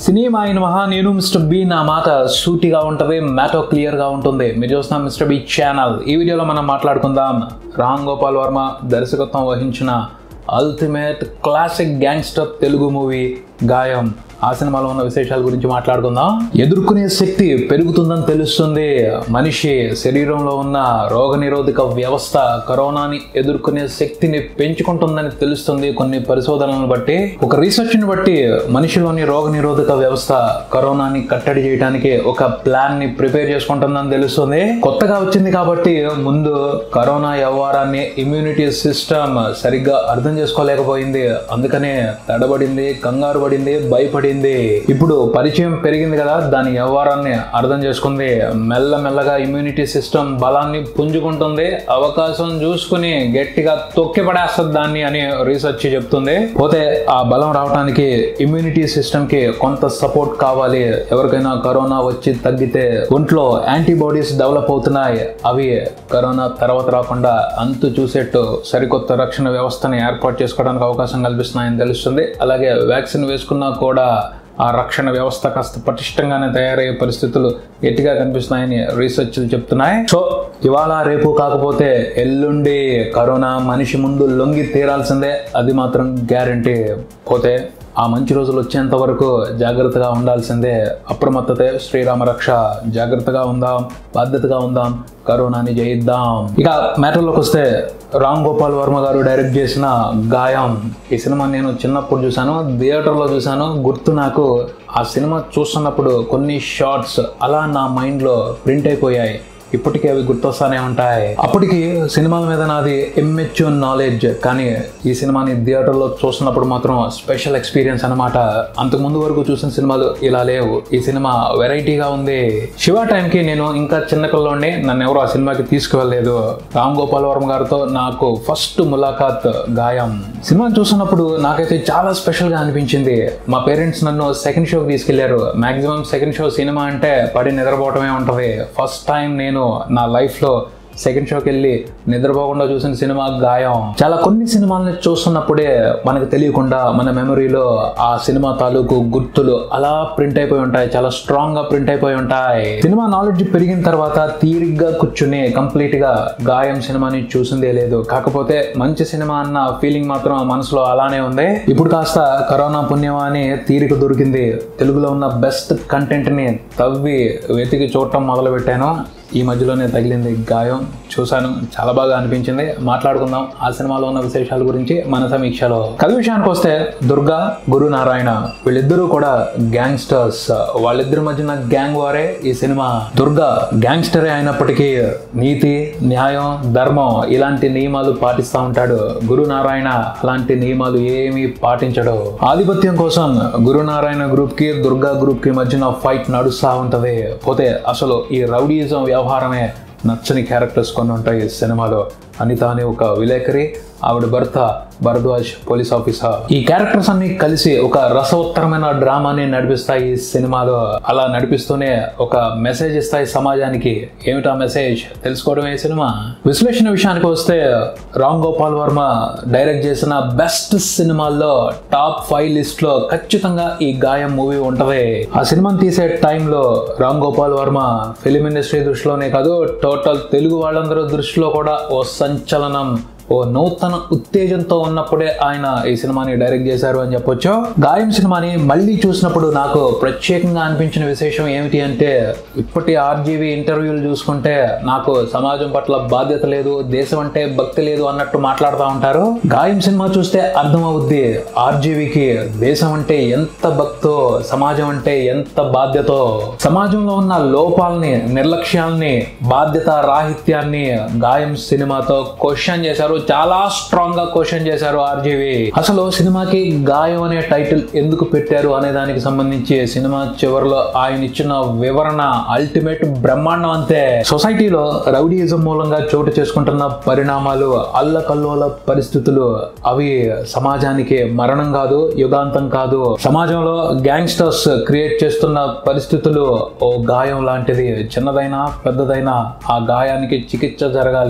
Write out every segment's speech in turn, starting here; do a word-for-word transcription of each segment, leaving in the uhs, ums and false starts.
Cinema అయిన మహా నేను మిస్టర్ బి నా మాట సూటిగా ఉంటుంది, మ్యాటో క్లియర్గా ఉంటుంది. మీరు చూస్తున్న మిస్టర్ బి ఛానల్. ఈ వీడియోలో మనం మాట్లాడుకుందాం రామ్ గోపాల్ వర్మ దర్శకత్వం వహించిన ultimate classic gangster Telugu movie Gaayam. ఆ సినిమాలో ఉన్న విశేషాల గురించి మాట్లాడుకుందాం. ఎదుర్కొనే శక్తి పెరుగుతుందని తెలుస్తుంది. మనిషి శరీరంలో ఉన్న రోగనిరోధక వ్యవస్థ కరోనాని ఎదుర్కొనే శక్తిని పెంచుకుంటుందని తెలుస్తుంది కొన్ని పరిశోధనలను బట్టి. ఒక రీసెర్చ్ని బట్టి మనిషిలోని రోగనిరోధక వ్యవస్థ కరోనాని కట్టడి చేయడానికి ఒక ప్లాన్ ని ప్రిపేర్ చేసుకుంటుందని తెలుస్తుంది. కొత్తగా వచ్చింది కాబట్టి ముందు కరోనా వ్యవహారాన్ని ఇమ్యూనిటీ సిస్టమ్ సరిగ్గా అర్థం చేసుకోలేకపోయింది. అందుకనే తడబడింది, కంగారు పడింది, భయపడి. ఇప్పుడు పరిచయం పెరిగింది కదా, దాని వ్యవహారాన్ని అర్థం చేసుకుంది. మెల్లమెల్లగా ఇమ్యూనిటీ సిస్టమ్ బలాన్ని పుంజుకుంటుంది. అవకాశం చూసుకుని గట్టిగా తొక్కి పడేస్తుంది దాన్ని అని రీసెర్చ్ చెప్తుంది. పోతే ఆ బలం రావడానికి ఇమ్యూనిటీ సిస్టమ్ కి కొంత సపోర్ట్ కావాలి. ఎవరికైనా కరోనా వచ్చి తగ్గితే ఒంట్లో యాంటీబాడీస్ డెవలప్ అవుతున్నాయి. అవి కరోనా తర్వాత రాకుండా అంతు చూసేట్టు సరికొత్త రక్షణ వ్యవస్థని ఏర్పాటు చేసుకోవడానికి అవకాశం కల్పిస్తున్నాయని తెలుస్తుంది. అలాగే వ్యాక్సిన్ వేసుకున్నా కూడా ఆ రక్షణ వ్యవస్థ కాస్త పటిష్టంగానే తయారయ్యే పరిస్థితులు గట్టిగా కనిపిస్తున్నాయని రీసెర్చ్లు చెప్తున్నాయి. సో ఇవాళ రేపు కాకపోతే ఎల్లుండి కరోనా మనిషి ముందు లొంగి తీరాల్సిందే, అది మాత్రం గ్యారంటీ. పోతే ఆ మంచి రోజులు వచ్చేంత వరకు జాగ్రత్తగా ఉండాల్సిందే. అప్రమత్తతే శ్రీరామ రక్ష. జాగ్రత్తగా ఉందాం, బాధ్యతగా ఉందాం, కరోనాని జయిద్దాం. ఇక మ్యాటర్లోకి వస్తే రామ్ గోపాల్ వర్మ గారు డైరెక్ట్ చేసిన గాయం. ఈ సినిమా నేను చిన్నప్పుడు చూశాను, థియేటర్లో చూశాను. గుర్తు నాకు ఆ సినిమా చూస్తున్నప్పుడు కొన్ని షార్ట్స్ అలా నా మైండ్లో ప్రింట్ అయిపోయాయి. ఇప్పటికీ అవి గుర్తొస్తానే ఉంటాయి. అప్పటికి సినిమాల మీద నాది ఇమ్మెచ్యూర్ నాలెడ్జ్, కానీ ఈ సినిమాని థియేటర్లో చూస్తున్నప్పుడు మాత్రం స్పెషల్ ఎక్స్పీరియన్స్ అనమాట. అంతకు ముందు వరకు చూసిన సినిమాలు ఇలా లేవు. ఈ సినిమా వెరైటీగా ఉంది. శివ టైంకి నేను ఇంకా చిన్న పిల్లోడిని, నన్ను ఎవరు ఆ సినిమాకి తీసుకువెళ్ళలేదు. రామ్ గోపాల్ వర్మ గారితో నాకు ఫస్ట్ ములాఖాత్ గాయం. సినిమాని చూస్తున్నప్పుడు నాకైతే చాలా స్పెషల్గా అనిపించింది. మా పేరెంట్స్ నన్ను సెకండ్ షోకి తీసుకెళ్లారు. మాక్సిమం సెకండ్ షో సినిమా అంటే పడి నిద్రపోవటమే ఉంటుంది. ఫస్ట్ టైం నేను నా లైఫ్ లో సెకండ్ షోకి వెళ్ళి నిద్రపోకుండా చూసిన సినిమా గాయం. చాలా కొన్ని సినిమాలని చూస్తున్నప్పుడే మనకు తెలియకుండా మన మెమరీలో ఆ సినిమా తాలూకు గుర్తులు అలా ప్రింట్ అయిపోయి ఉంటాయి, చాలా స్ట్రాంగ్ గా ప్రింట్ అయిపోయి ఉంటాయి. సినిమా నాలెడ్జ్ పెరిగిన తర్వాత తీరిగ్గా కూర్చుని కంప్లీట్ గా గాయం సినిమాని చూసిందే లేదు. కాకపోతే మంచి సినిమా అన్న ఫీలింగ్ మాత్రం మనసులో అలానే ఉంది. ఇప్పుడు కాస్త కరోనా పుణ్యమా అని తీరిక దొరికింది. తెలుగులో ఉన్న బెస్ట్ కంటెంట్ ని తవ్వి వెతికి చూడటం మొదలు పెట్టాను. ఈ మధ్యలోనే తగిలింది గాయం. చూశాను, చాలా బాగా అనిపించింది. మాట్లాడుకుందాం ఆ సినిమాలో ఉన్న విశేషాల గురించి మన సమీక్షలో. కథ విషయానికి వస్తే దుర్గా, గురు నారాయణ వీళ్ళిద్దరూ కూడా గ్యాంగ్స్టర్స్. వాళ్ళిద్దరి మధ్యన గ్యాంగ్ వారే ఈ సినిమా. దుర్గా గ్యాంగ్స్టరే అయినప్పటికీ నీతి, న్యాయం, ధర్మం ఇలాంటి నియమాలు పాటిస్తూ ఉంటాడు. గురు నారాయణ అలాంటి నియమాలు ఏమీ పాటించడు. ఆధిపత్యం కోసం గురు నారాయణ గ్రూప్ కి, దుర్గా గ్రూప్ కి మధ్యన ఫైట్ నడుస్తూ ఉంటది. పోతే అసలు ఈ రౌడీజం వ్యవహారమే నచ్చని క్యారెక్టర్స్ కొన్ని ఉంటాయి సినిమాలో. అనిత అనే ఒక విలేకరి, ఆవిడ భర్త భరద్వాజ్ పోలీస్ ఆఫీసర్. ఈ క్యారెక్టర్స్ అన్ని కలిసి ఒక రసవత్తరమైన డ్రామాని నడిపిస్తాయి ఈ సినిమాలో. అలా నడిపిస్తూనే ఒక మెసేజ్ ఇస్తాయి సమాజానికి. ఏమిటా మెసేజ్ తెలుసుకోవడమే ఈ సినిమా. విశ్లేషణ విషయానికి వస్తే రామ్ గోపాల్ వర్మ డైరెక్ట్ చేసిన బెస్ట్ సినిమాల్లో టాప్ ఫైవ్ లిస్ట్ లో ఖచ్చితంగా ఈ గాయం మూవీ ఉంటది. ఆ సినిమాని తీసే టైంలో రామ్ గోపాల్ వర్మ ఫిలిం ఇండస్ట్రీ దృష్టిలోనే కాదు, టోటల్ తెలుగు వాళ్ళందరూ దృష్టిలో కూడా ఓ సంచలనం, ఓ నూతన ఉత్తేజంతో ఉన్నప్పుడే ఆయన ఈ సినిమాని డైరెక్ట్ చేశారు అని చెప్పొచ్చు. గాయం సినిమాని మళ్ళీ చూసినప్పుడు నాకు ప్రత్యేకంగా అనిపించిన విశేషం ఏమిటి అంటే, ఇప్పటి ఆర్జీవి ఇంటర్వ్యూలు చూసుకుంటే నాకు సమాజం పట్ల బాధ్యత లేదు, దేశం అంటే భక్తి లేదు అన్నట్టు మాట్లాడుతూ ఉంటారు. గాయం సినిమా చూస్తే అర్థమవుద్ది ఆర్జీవికి దేశం అంటే ఎంత భక్తో, సమాజం అంటే ఎంత బాధ్యతో. సమాజంలో ఉన్న లోపాలని, నిర్లక్ష్యాల్ని, బాధ్యత రాహిత్యాన్ని గాయం సినిమాతో క్వశ్చన్ చేశారు. చాలా స్ట్రాంగ్ గా క్వశ్చన్ చేశారు ఆర్జీవి. అసలు సినిమాకి గాయం అనే టైటిల్ ఎందుకు పెట్టారు అనే దానికి సంబంధించి సినిమా చివరిలో ఆయన ఇచ్చిన వివరణ అల్టిమేట్ బ్రహ్మాండం అంతే. సొసైటీలో రౌడీయిజం మూలంగా చోటు చేసుకుంటున్న పరిణామాలు, అల్లకల్లోల పరిస్థితులు, అవి సమాజానికి మరణం కాదు, యుగాంతం కాదు. సమాజంలో గ్యాంగ్స్టర్స్ క్రియేట్ చేస్తున్న పరిస్థితులు ఓ గాయం లాంటిది. చిన్నదైనా పెద్దదైనా ఆ గాయానికి చికిత్స జరగాలి,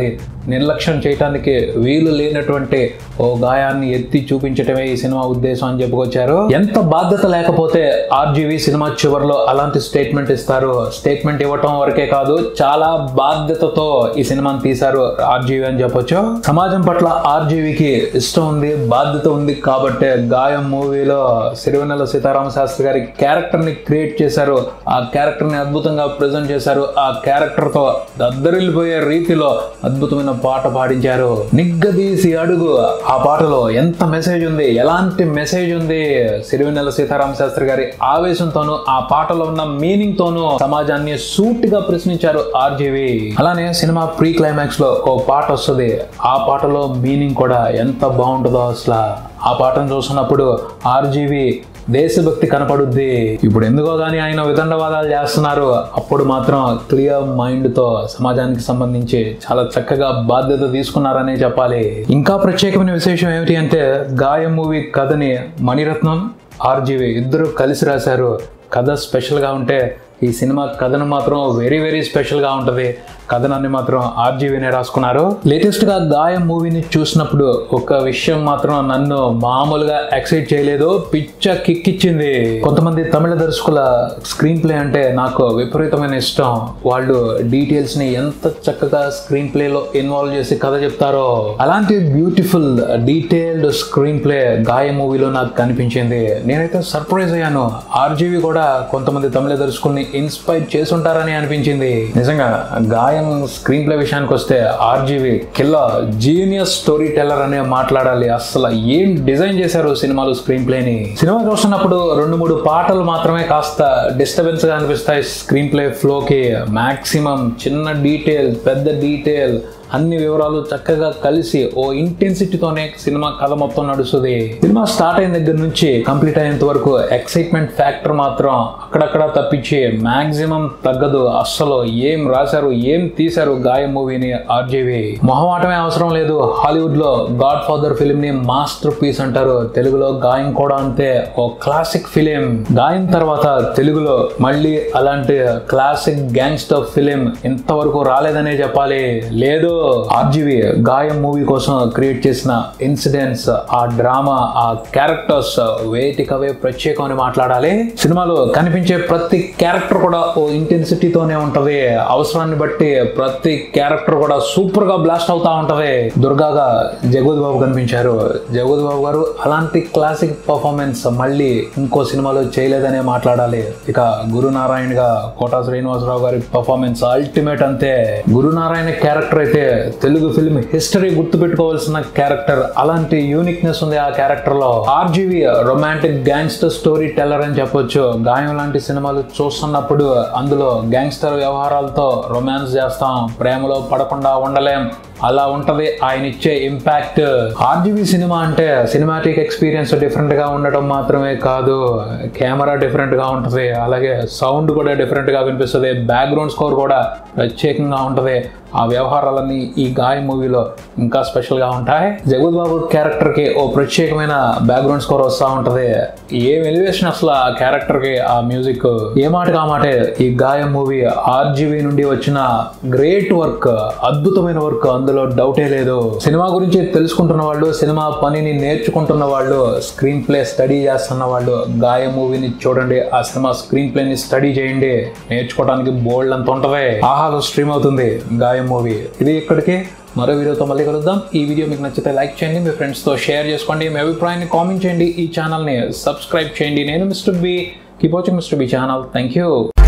నిర్లక్ష్యం చేయడానికి వీలు లేనటువంటి ఓ గాయాన్ని ఎత్తి చూపించటమే ఈ సినిమా ఉద్దేశం అని చెప్పుకొచ్చారు. ఎంత బాధ్యత లేకపోతే ఆర్జీవి సినిమా చివరిలో అలాంటి స్టేట్మెంట్ ఇస్తారు. స్టేట్మెంట్ ఇవ్వటం వరకే కాదు, చాలా బాధ్యతతో ఈ సినిమాని తీశారు ఆర్జీవి అని చెప్పొచ్చు. సమాజం పట్ల ఆర్జీవికి ఇష్టం ఉంది, బాధ్యత ఉంది కాబట్టి గాయం మూవీలో సిరివెన్నెల సీతారామ శాస్త్రి గారి క్యారెక్టర్ ని క్రియేట్ చేశారు. ఆ క్యారెక్టర్ ని అద్భుతంగా ప్రెజెంట్ చేశారు. ఆ క్యారెక్టర్ తో దద్దరిల్లిపోయే రీతిలో అద్భుతమైన పాట పాడించారు. నిగ్గదీసి అడుగు ఆ పాటలో ఎంత మెసేజ్ ఉంది, ఎలాంటి మెసేజ్ ఉంది. సిరివెన్నెల సీతారామ శాస్త్రి గారి ఆవేశంతోనూ ఆ పాటలో ఉన్న మీనింగ్ తోనూ సమాజాన్ని సూటిగా ప్రశ్నించారు ఆర్జీవి. అలానే సినిమా ప్రీ క్లైమాక్స్ లో ఓ పాట వస్తుంది. ఆ పాటలో మీనింగ్ కూడా ఎంత బాగుంటుందో అసలు. ఆ పాటను చూస్తున్నప్పుడు ఆర్జీవి దేశభక్తి కనపడుద్ది. ఇప్పుడు ఎందుకో గానీ ఆయన వితండవాదాలు చేస్తున్నారు. అప్పుడు మాత్రం క్లియర్ మైండ్ తో సమాజానికి సంబంధించి చాలా చక్కగా బాధ్యత తీసుకున్నారనే చెప్పాలి. ఇంకా ప్రత్యేకమైన విశేషం ఏమిటి అంటే, గాయం మూవీ కథని మణిరత్నం, ఆర్జీవి ఇద్దరు కలిసి రాశారు. కథ స్పెషల్ గా ఉంటే ఈ సినిమా కథను మాత్రం వెరీ వెరీ స్పెషల్ గా ఉంటది. కథనాన్ని మాత్రం ఆర్జీవీనే రాసుకున్నారు. లేటెస్ట్ గా గాయం మూవీని చూసినప్పుడు ఒక విషయం మాత్రం నన్ను మామూలుగా ఎక్సైట్ చేయలేదు, పిచ్చ కిక్కిచ్చింది. కొంతమంది తమిళ దర్శకుల స్క్రీన్ ప్లే అంటే నాకు విపరీతమైన ఇష్టం. వాళ్ళు డీటెయిల్స్ ని ఎంత చక్కగా స్క్రీన్ ప్లే లో ఇన్వాల్వ్ చేసి కథ చెప్తారో, అలాంటి బ్యూటిఫుల్ డీటెయిల్డ్ స్క్రీన్ ప్లే గాయం మూవీలో నాకు కనిపించింది. నేనైతే సర్ప్రైజ్ అయ్యాను. ఆర్జీవీ కూడా కొంతమంది తమిళ దర్శకుల్ని ఇన్స్పైర్ చేసి ఉంటారని అనిపించింది. నిజంగా గాయం స్క్రీన్ ప్లే విషయానికి వస్తే RGV killer, genius story teller అనే మాట్లాడాలి. అసలు ఏం డిజైన్ చేశారు సినిమాలో స్క్రీన్ ప్లేని. సినిమా చూస్తున్నప్పుడు రెండు మూడు పాటలు మాత్రమే కాస్త డిస్టర్బెన్స్ గా అనిపిస్తాయి స్క్రీన్ ప్లే ఫ్లోకి. మాక్సిమం చిన్న డీటెయిల్, పెద్ద డీటెయిల్, అన్ని వివరాలు చక్కగా కలిసి ఓ ఇంటెన్సిటీతోనే సినిమా కథ మొత్తం నడుస్తుంది. సినిమా స్టార్ట్ అయిన దగ్గర నుంచి కంప్లీట్ అయ్యేంత వరకు ఎక్సైట్మెంట్ ఫ్యాక్టర్ మాత్రం అక్కడక్కడ తప్పించి మాక్సిమం తగ్గదు. అస్సలు ఏం రాశారు, ఏం తీశారు గాయం మూవీని ఆర్జీవి. మొహమాటమే అవసరం లేదు. హాలీవుడ్ లో గాడ్ ఫాదర్ ఫిలిం ని మాస్టర్ పీస్ అంటారు. తెలుగులో గాయం కూడా అంతే, ఓ క్లాసిక్ ఫిలిం. గాయం తర్వాత తెలుగులో మళ్ళీ అలాంటి క్లాసిక్ గ్యాంగ్స్టర్ ఫిలిం ఇంతవరకు రాలేదనే చెప్పాలి. లేదు, ఆర్జీవి గాయం మూవీ కోసం క్రియేట్ చేసిన ఇన్సిడెంట్స్, ఆ డ్రామా, ఆ క్యారెక్టర్స్ వేటికవే ప్రత్యేకం అని మాట్లాడాలి. సినిమాలో కనిపించే ప్రతి క్యారెక్టర్ కూడా ఓ ఇంటెన్సిటీతోనే ఉంటది. అవసరాన్ని బట్టి ప్రతి క్యారెక్టర్ కూడా సూపర్ గా బ్లాస్ట్ అవుతా ఉంటది. దుర్గాగా జగపతి బాబు కనిపించారు. జగపతి బాబు గారు అలాంటి క్లాసిక్ పర్ఫార్మెన్స్ మళ్ళీ ఇంకో సినిమాలో చేయలేదనే మాట్లాడాలి. ఇక గురునారాయణ గా కోటా శ్రీనివాసరావు గారి పర్ఫార్మెన్స్ అల్టిమేట్ అంతే. గురునారాయణ క్యారెక్టర్ అయితే తెలుగు ఫిల్మ్ హిస్టరీ గుర్తు పెట్టుకోవాల్సిన క్యారెక్టర్. అలాంటి యూనిక్నెస్ ఉంది ఆ క్యారెక్టర్ లో. RGV romantic gangster story teller అని చెప్పొచ్చు. గాయం లాంటి సినిమాలు చూస్తున్నప్పుడు అందులో గ్యాంగ్స్టర్ వ్యవహారాలతో రొమాన్స్ చేస్తాం, ప్రేమలో పడకుండా ఉండలేం, అలా ఉంటది ఆయన ఇచ్చే ఇంపాక్ట్. ఆర్జీవి సినిమా అంటే సినిమాటిక్ ఎక్స్పీరియన్స్ డిఫరెంట్ గా ఉండటం మాత్రమే కాదు, కెమెరా డిఫరెంట్ గా ఉంటది, అలాగే సౌండ్ కూడా డిఫరెంట్ గా వినిపిస్తుంది, బ్యాక్గ్రౌండ్ స్కోర్ కూడా ప్రత్యేకంగా ఉంటది. ఆ వ్యవహారాలన్నీ ఈ గాయం మూవీలో ఇంకా స్పెషల్ గా ఉంటాయి. జగపతి బాబు క్యారెక్టర్ కి ఓ ప్రత్యేకమైన బ్యాక్గ్రౌండ్ స్కోర్ వస్తూ ఉంటది. ఏం ఎలివేషన్ అసలు ఆ క్యారెక్టర్ కి, ఆ మ్యూజిక్. ఏ మాట కామాటే ఈ గాయం మూవీ ఆర్జీవి నుండి వచ్చిన గ్రేట్ వర్క్, అద్భుతమైన వర్క్, అందులో డౌటే లేదు. సినిమా గురించి తెలుసుకుంటున్న వాళ్ళు, సినిమా పనిని నేర్చుకుంటున్న వాళ్ళు, స్క్రీన్ ప్లే స్టడీ చేస్తున్న వాళ్ళు గాయం మూవీని చూడండి. ఆ సినిమా స్క్రీన్ ప్లే ని స్టడీ చేయండి. నేర్చుకోవడానికి బోల్డ్ అంత ఉంటది. ఆహాలో స్ట్రీమ్ అవుతుంది గాయం మూవీ. ఇది ఇక్కడికి, మరో వీడియోతో మళ్ళీ కలుద్దాం. ఈ వీడియో మీకు నచ్చితే లైక్ చేయండి, మీ ఫ్రెండ్స్ తో షేర్ చేసుకోండి, మీ అభిప్రాయాన్ని కామెంట్ చేయండి, ఈ ఛానల్ ని సబ్స్క్రైబ్ చేయండి. నేను mister B. Keep watching mister B channel. Thank you.